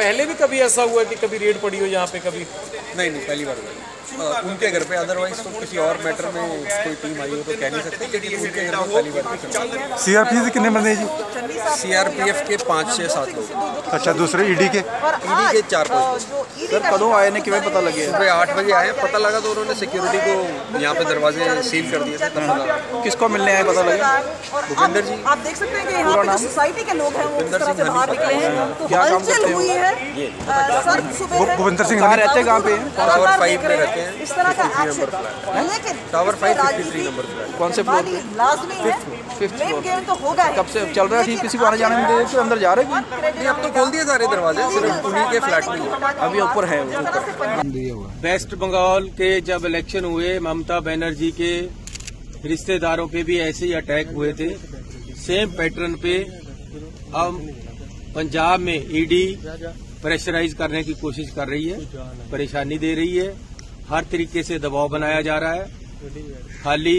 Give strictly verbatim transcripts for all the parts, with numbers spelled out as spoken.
पहले भी कभी ऐसा हुआ कि कभी रेड पड़ी हो यहाँ पे कभी? नहीं नहीं, पहली बार हुई उनके घर पे। अदरवाइज तो किसी और मैटर में कोई टीम आई हो तो कह नहीं सकते, लेकिन उनके घर में पहली बार। सीआरपीएफ के कितने बंदे हैं जी? सीआरपीएफ के पाँच छः सात लोग। अच्छा, दूसरे ईडी के? ईडी के चार पाँच। सर कਦੋਂ आए ने किमें पता लगे? सुबह आठ बजे आए, पता लगा तो उन्होंने सिक्योरिटी को यहाँ पे दरवाजे सील कर दिए थे, तब पता लगा। किसको मिलने आए पता लगा? भूपेंद्र जी। आप देख सकते हैं कि यहाँ पे जो सोसाइटी के लोग हैं वो किस तरह से बाहर निकले हैं, तो हलचल हुई है। सर सुबह भूपेंद्र सिंह कहाँ रहते, कहाँ पे? टावर फाइव में रहते हैं, इस तरह का एक्शन, लेकिन tower five fifty three number flat. कौन से फ्लोर? लाजमी है, फिफ्थ मेन फ्लोर। गेम तो होगा ही। कब से चल रहा है? ठीक, किसी को आने जाने में दे देते, अंदर जा रहे हैं? नहीं, अब तो खोल दिए सारे दरवाजे, सिर्फ उन्हीं के फ्लैट में ही है। अभी ऊपर है। वेस्ट बंगाल के जब इलेक्शन हुए, ममता बनर्जी के रिश्तेदारों पे भी ऐसे ही अटैक हुए थे, सेम पैटर्न पे। अब पंजाब में ईडी प्रेशराइज करने की कोशिश कर रही है, परेशानी दे रही है, हर तरीके से दबाव बनाया जा रहा है। खाली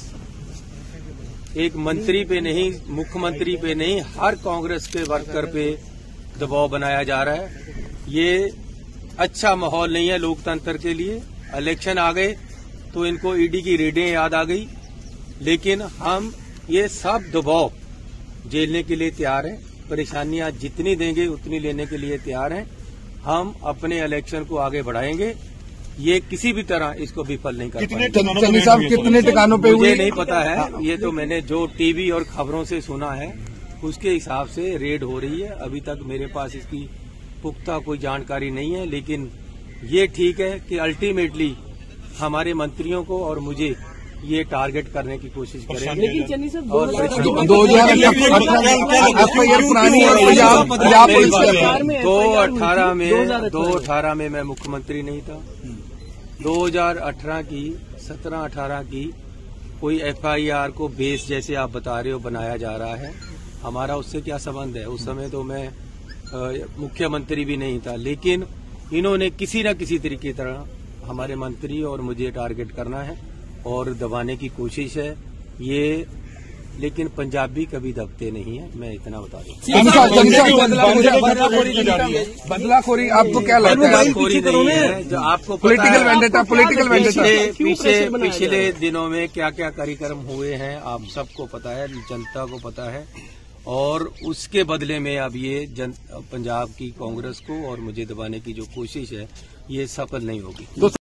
एक मंत्री पे नहीं, मुख्यमंत्री पे नहीं, हर कांग्रेस के वर्कर पे दबाव बनाया जा रहा है। ये अच्छा माहौल नहीं है लोकतंत्र के लिए। इलेक्शन आ गए तो इनको ईडी की रेडें याद आ गई, लेकिन हम ये सब दबाव झेलने के लिए तैयार हैं। परेशानियां जितनी देंगे उतनी लेने के लिए तैयार हैं। हम अपने इलेक्शन को आगे बढ़ाएंगे। ये किसी भी तरह इसको विफल नहीं कर पाएंगे। चन्नी साहब, कितने ठिकानों पे मुझे नहीं पता है, ये तो मैंने जो टीवी और खबरों से सुना है उसके हिसाब से रेड हो रही है। अभी तक मेरे पास इसकी पुख्ता कोई जानकारी नहीं है, लेकिन ये ठीक है कि अल्टीमेटली हमारे मंत्रियों को और मुझे ये टारगेट करने की कोशिश करेंगे। लेकिन चन्नी साहब दो हजार पुरानी दो अठारह में दो अठारह में मैं मुख्यमंत्री नहीं था। दो हजार अठारह की सत्रह अठारह की कोई एफआईआर को बेस जैसे आप बता रहे हो बनाया जा रहा है, हमारा उससे क्या संबंध है? उस समय तो मैं मुख्यमंत्री भी नहीं था, लेकिन इन्होंने किसी न किसी तरीके तरह हमारे मंत्री और मुझे टारगेट करना है और दबाने की कोशिश है ये। लेकिन पंजाबी कभी दबते नहीं है, मैं इतना बता दूं। बदलाखोरी आपको क्या लगता है? बदलाखोरी नहीं है, जो आपको पॉलिटिकल वेंडेटा, पॉलिटिकल वेंडेटा। पीछे पिछले दिनों में क्या क्या कार्यक्रम हुए हैं आप सबको पता है, जनता को पता है, और उसके बदले में अब ये जन पंजाब की कांग्रेस को और मुझे दबाने की जो कोशिश है ये सफल नहीं होगी।